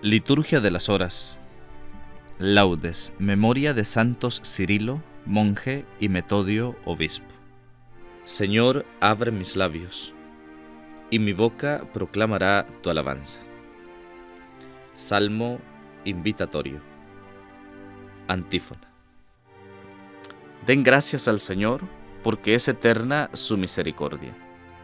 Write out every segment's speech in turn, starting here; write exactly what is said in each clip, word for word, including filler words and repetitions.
Liturgia de las Horas. Laudes, memoria de santos Cirilo, monje, y Metodio, obispo. Señor, abre mis labios, y mi boca proclamará tu alabanza. Salmo invitatorio. Antífona. Den gracias al Señor, porque es eterna su misericordia.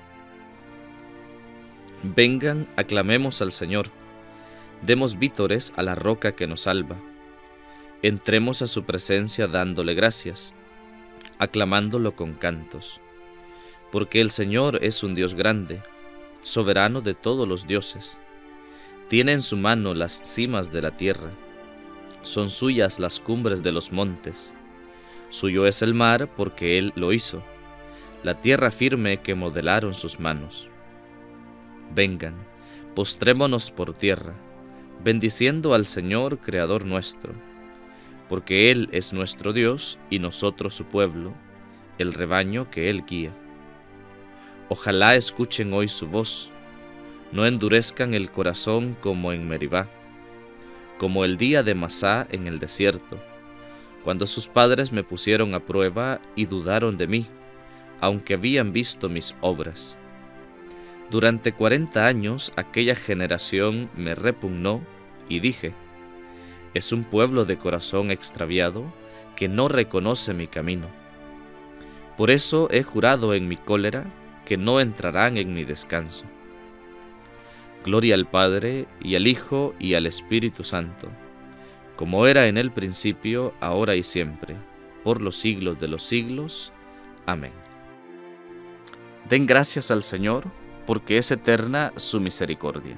Vengan, aclamemos al Señor, demos vítores a la roca que nos salva. Entremos a su presencia dándole gracias, aclamándolo con cantos. Porque el Señor es un Dios grande, soberano de todos los dioses. Tiene en su mano las cimas de la tierra, son suyas las cumbres de los montes. Suyo es el mar porque Él lo hizo, la tierra firme que modelaron sus manos. Vengan, postrémonos por tierra, bendiciendo al Señor, Creador nuestro, porque Él es nuestro Dios y nosotros su pueblo, el rebaño que Él guía. Ojalá escuchen hoy su voz, no endurezcan el corazón como en Meribá, como el día de Masá en el desierto, cuando sus padres me pusieron a prueba y dudaron de mí, aunque habían visto mis obras. Durante cuarenta años aquella generación me repugnó y dije, es un pueblo de corazón extraviado que no reconoce mi camino. Por eso he jurado en mi cólera que no entrarán en mi descanso. Gloria al Padre, y al Hijo, y al Espíritu Santo, como era en el principio, ahora y siempre, por los siglos de los siglos. Amén. Den gracias al Señor, porque es eterna su misericordia.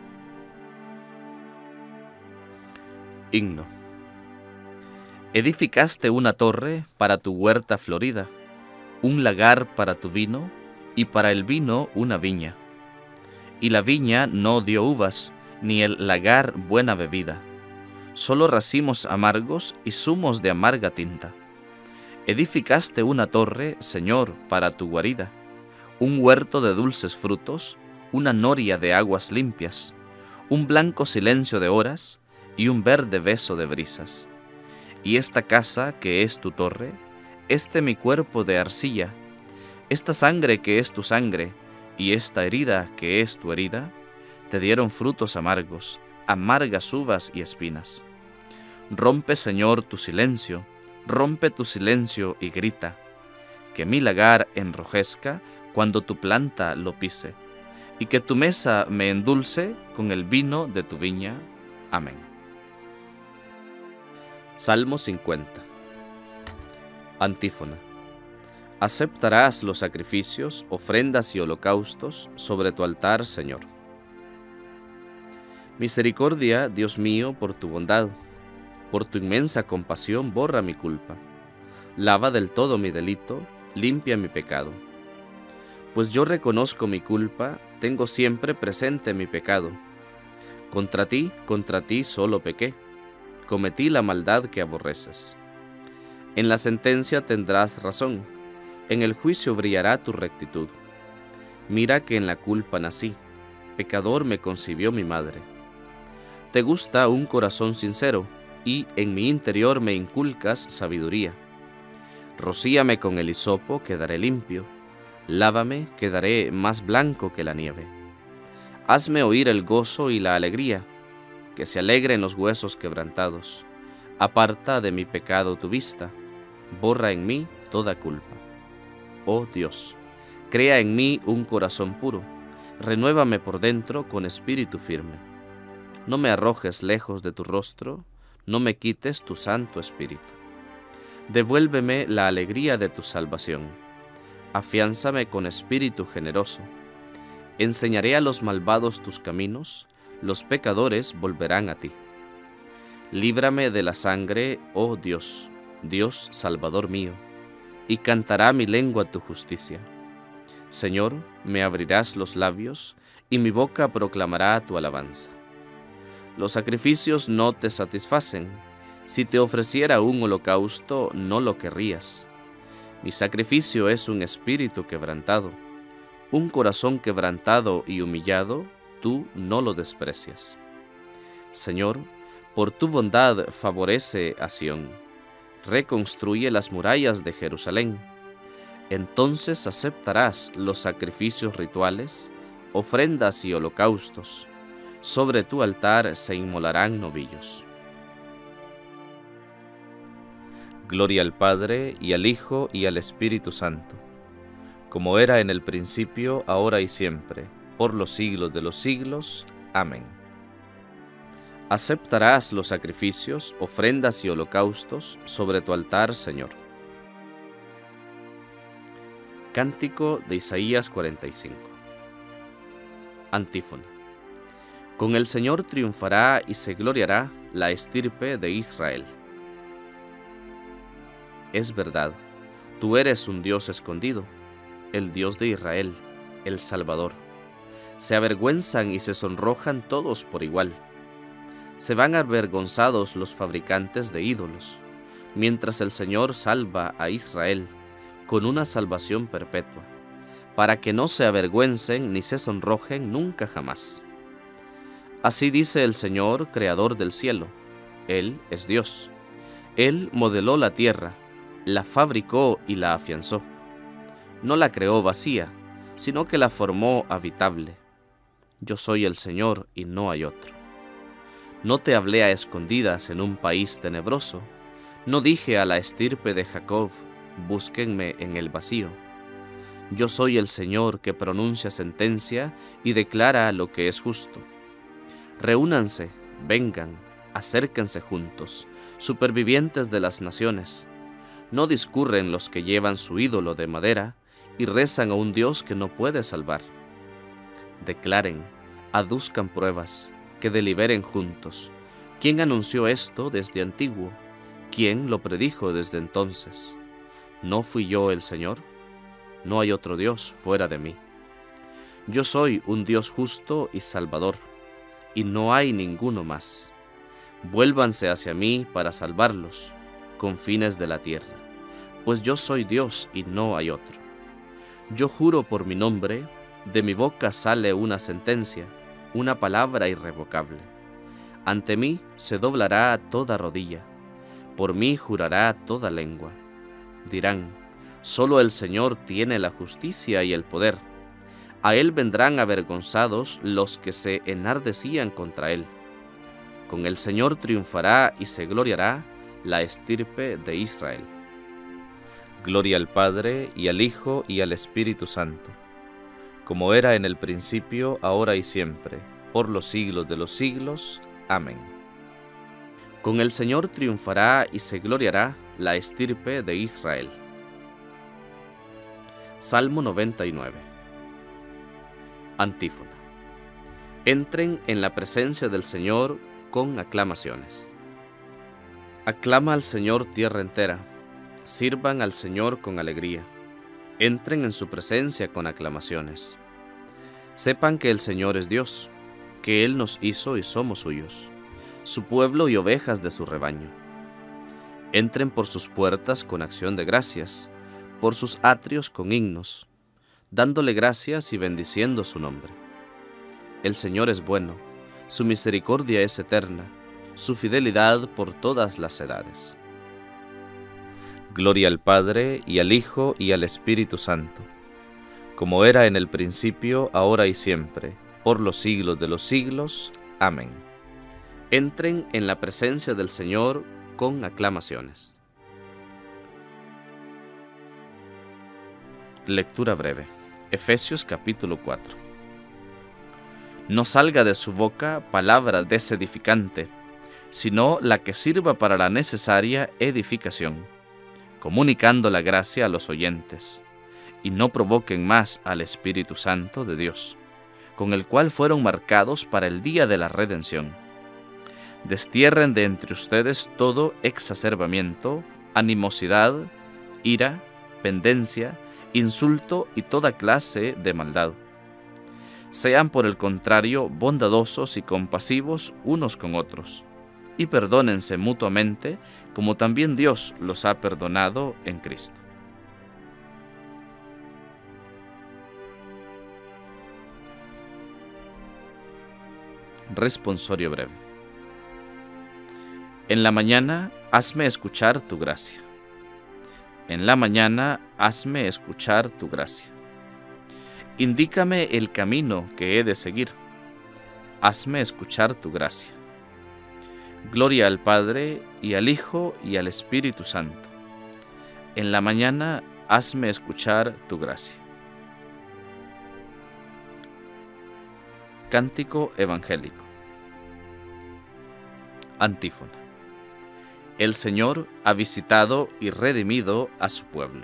Himno. Edificaste una torre para tu huerta florida, un lagar para tu vino, y para el vino una viña. Y la viña no dio uvas, ni el lagar buena bebida, solo racimos amargos y zumos de amarga tinta. Edificaste una torre, Señor, para tu guarida, un huerto de dulces frutos, una noria de aguas limpias, un blanco silencio de horas y un verde beso de brisas. Y esta casa que es tu torre, este mi cuerpo de arcilla, esta sangre que es tu sangre, y esta herida que es tu herida, te dieron frutos amargos, amargas uvas y espinas. Rompe, Señor, tu silencio, rompe tu silencio y grita, que mi lagar enrojezca cuando tu planta lo pise, y que tu mesa me endulce con el vino de tu viña. Amén. Salmo cincuenta. Antífona. Aceptarás los sacrificios, ofrendas y holocaustos sobre tu altar, Señor. Misericordia, Dios mío, por tu bondad, por tu inmensa compasión borra mi culpa. Lava del todo mi delito, limpia mi pecado. Pues yo reconozco mi culpa, tengo siempre presente mi pecado. Contra ti, contra ti solo pequé, cometí la maldad que aborreces. En la sentencia tendrás razón, en el juicio brillará tu rectitud. Mira que en la culpa nací, pecador me concibió mi madre. Te gusta un corazón sincero, y en mi interior me inculcas sabiduría. Rocíame con el hisopo, quedaré limpio. Lávame, quedaré más blanco que la nieve. Hazme oír el gozo y la alegría, que se alegren los huesos quebrantados. Aparta de mi pecado tu vista, borra en mí toda culpa. Oh Dios, crea en mí un corazón puro, renuévame por dentro con espíritu firme. No me arrojes lejos de tu rostro, no me quites tu santo espíritu. Devuélveme la alegría de tu salvación, afiánzame con espíritu generoso. Enseñaré a los malvados tus caminos, los pecadores volverán a ti. Líbrame de la sangre, oh Dios, Dios Salvador mío, y cantará mi lengua tu justicia. Señor, me abrirás los labios, y mi boca proclamará tu alabanza. Los sacrificios no te satisfacen. Si te ofreciera un holocausto, no lo querrías. Mi sacrificio es un espíritu quebrantado, un corazón quebrantado y humillado, tú no lo desprecias. Señor, por tu bondad favorece a Sión, reconstruye las murallas de Jerusalén. Entonces aceptarás los sacrificios rituales, ofrendas y holocaustos. Sobre tu altar se inmolarán novillos. Gloria al Padre, y al Hijo, y al Espíritu Santo, como era en el principio, ahora y siempre, por los siglos de los siglos. Amén. Aceptarás los sacrificios, ofrendas y holocaustos sobre tu altar, Señor. Cántico de Isaías cuarenta y cinco. Antífona. Con el Señor triunfará y se gloriará la estirpe de Israel. Es verdad, tú eres un Dios escondido, el Dios de Israel, el Salvador. Se avergüenzan y se sonrojan todos por igual. Se van avergonzados los fabricantes de ídolos, mientras el Señor salva a Israel con una salvación perpetua, para que no se avergüencen ni se sonrojen nunca jamás. Así dice el Señor, creador del cielo. Él es Dios. Él modeló la tierra, la fabricó y la afianzó. No la creó vacía, sino que la formó habitable. Yo soy el Señor y no hay otro. No te hablé a escondidas en un país tenebroso. No dije a la estirpe de Jacob, búsquenme en el vacío. Yo soy el Señor que pronuncia sentencia y declara lo que es justo. Reúnanse, vengan, acérquense juntos, supervivientes de las naciones. No discurren los que llevan su ídolo de madera y rezan a un Dios que no puede salvar. Declaren, aduzcan pruebas, que deliberen juntos. ¿Quién anunció esto desde antiguo? ¿Quién lo predijo desde entonces? ¿No fui yo el Señor? No hay otro Dios fuera de mí. Yo soy un Dios justo y salvador, y no hay ninguno más. Vuélvanse hacia mí para salvarlos, confines de la tierra, pues yo soy Dios y no hay otro. Yo juro por mi nombre, de mi boca sale una sentencia, una palabra irrevocable. Ante mí se doblará toda rodilla, por mí jurará toda lengua. Dirán, solo el Señor tiene la justicia y el poder. A Él vendrán avergonzados los que se enardecían contra Él. Con el Señor triunfará y se gloriará la estirpe de Israel. Gloria al Padre, y al Hijo, y al Espíritu Santo, como era en el principio, ahora y siempre, por los siglos de los siglos. Amén. Con el Señor triunfará y se gloriará la estirpe de Israel. Salmo noventa y nueve. Antífona. Entren en la presencia del Señor con aclamaciones. Aclama al Señor tierra entera, sirvan al Señor con alegría, entren en su presencia con aclamaciones. Sepan que el Señor es Dios, que Él nos hizo y somos suyos, su pueblo y ovejas de su rebaño. Entren por sus puertas con acción de gracias, por sus atrios con himnos, dándole gracias y bendiciendo su nombre. El Señor es bueno, su misericordia es eterna, su fidelidad por todas las edades. Gloria al Padre, y al Hijo, y al Espíritu Santo, como era en el principio, ahora y siempre, por los siglos de los siglos. Amén. Entren en la presencia del Señor con aclamaciones. Lectura breve. Efesios capítulo cuatro. No salga de su boca palabra desedificante, sino la que sirva para la necesaria edificación, comunicando la gracia a los oyentes, y no provoquen más al Espíritu Santo de Dios, con el cual fueron marcados para el día de la redención. Destierren de entre ustedes todo exacerbamiento, animosidad, ira, pendencia, insulto y toda clase de maldad. Sean por el contrario bondadosos y compasivos unos con otros, y perdónense mutuamente, como también Dios los ha perdonado en Cristo. Responsorio breve. En la mañana, hazme escuchar tu gracia. En la mañana, hazme escuchar tu gracia. Indícame el camino que he de seguir. Hazme escuchar tu gracia. Gloria al Padre, y al Hijo, y al Espíritu Santo. En la mañana, hazme escuchar tu gracia. Cántico evangélico. Antífona. El Señor ha visitado y redimido a su pueblo.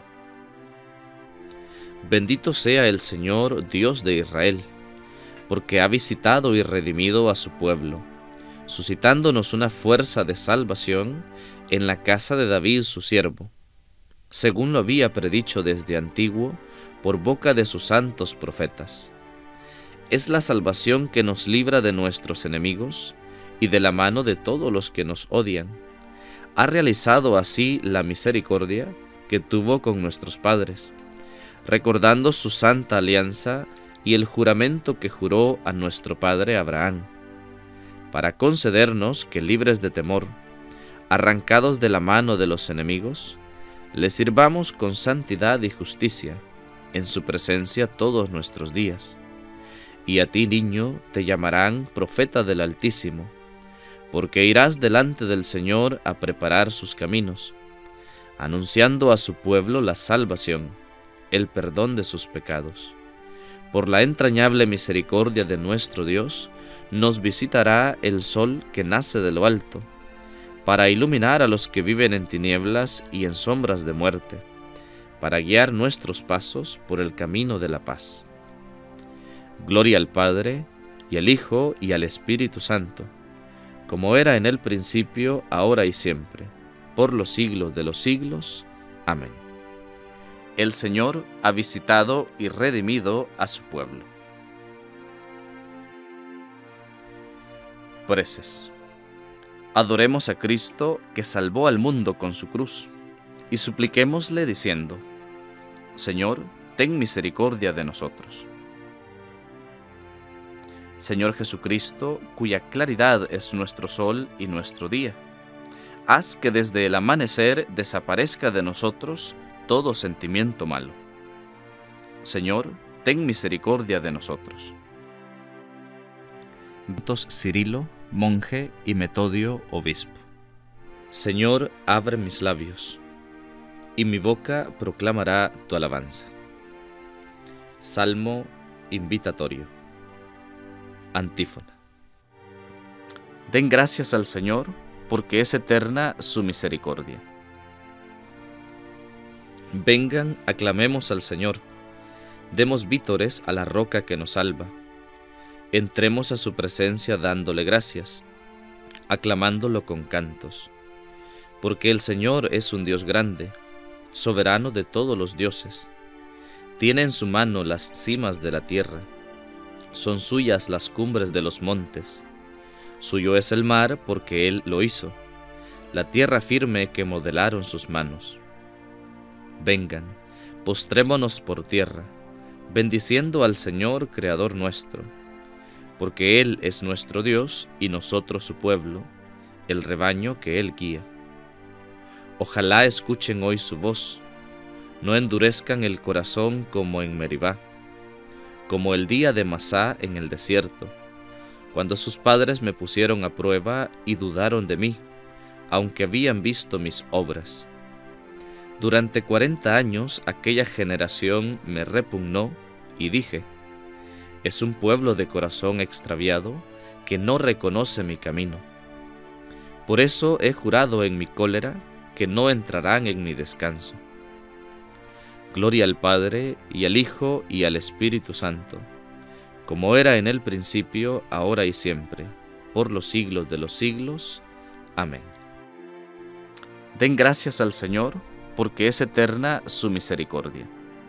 Bendito sea el Señor, Dios de Israel, porque ha visitado y redimido a su pueblo, suscitándonos una fuerza de salvación en la casa de David su siervo, según lo había predicho desde antiguo por boca de sus santos profetas. Es la salvación que nos libra de nuestros enemigos y de la mano de todos los que nos odian. Ha realizado así la misericordia que tuvo con nuestros padres, recordando su santa alianza y el juramento que juró a nuestro padre Abraham, para concedernos que, libres de temor, arrancados de la mano de los enemigos, le sirvamos con santidad y justicia en su presencia todos nuestros días. Y a ti, niño, te llamarán profeta del Altísimo, porque irás delante del Señor a preparar sus caminos, anunciando a su pueblo la salvación, el perdón de sus pecados. Por la entrañable misericordia de nuestro Dios, nos visitará el sol que nace de lo alto, para iluminar a los que viven en tinieblas y en sombras de muerte, para guiar nuestros pasos por el camino de la paz. Gloria al Padre, y al Hijo, y al Espíritu Santo, como era en el principio, ahora y siempre, por los siglos de los siglos. Amén. El Señor ha visitado y redimido a su pueblo. Preces. Adoremos a Cristo, que salvó al mundo con su cruz, y supliquémosle diciendo: Señor, ten misericordia de nosotros. Señor Jesucristo, cuya claridad es nuestro sol y nuestro día, haz que desde el amanecer desaparezca de nosotros todo sentimiento malo. Señor, ten misericordia de nosotros. Santos Cirilo, monje, y Metodio, obispo. Señor, abre mis labios, y mi boca proclamará tu alabanza. Salmo invitatorio. Antífona. Den gracias al Señor, porque es eterna su misericordia. Vengan, aclamemos al Señor, demos vítores a la roca que nos salva. Entremos a su presencia dándole gracias, aclamándolo con cantos. Porque el Señor es un Dios grande, soberano de todos los dioses. Tiene en su mano las cimas de la tierra, son suyas las cumbres de los montes. Suyo es el mar, porque Él lo hizo, la tierra firme que modelaron sus manos. Vengan, postrémonos por tierra, bendiciendo al Señor, Creador nuestro, porque Él es nuestro Dios y nosotros su pueblo, el rebaño que Él guía. Ojalá escuchen hoy su voz, no endurezcan el corazón como en Meribá, como el día de Masá en el desierto, cuando sus padres me pusieron a prueba y dudaron de mí, aunque habían visto mis obras. Durante cuarenta años aquella generación me repugnó y dije: es un pueblo de corazón extraviado que no reconoce mi camino. Por eso he jurado en mi cólera que no entrarán en mi descanso. Gloria al Padre, y al Hijo, y al Espíritu Santo, como era en el principio, ahora y siempre, por los siglos de los siglos. Amén. Den gracias al Señor, porque es eterna su misericordia.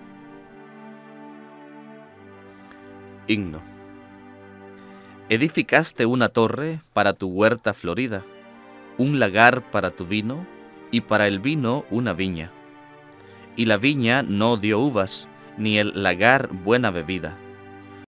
Himno. Edificaste una torre para tu huerta florida, un lagar para tu vino, y para el vino una viña. Y la viña no dio uvas, ni el lagar buena bebida.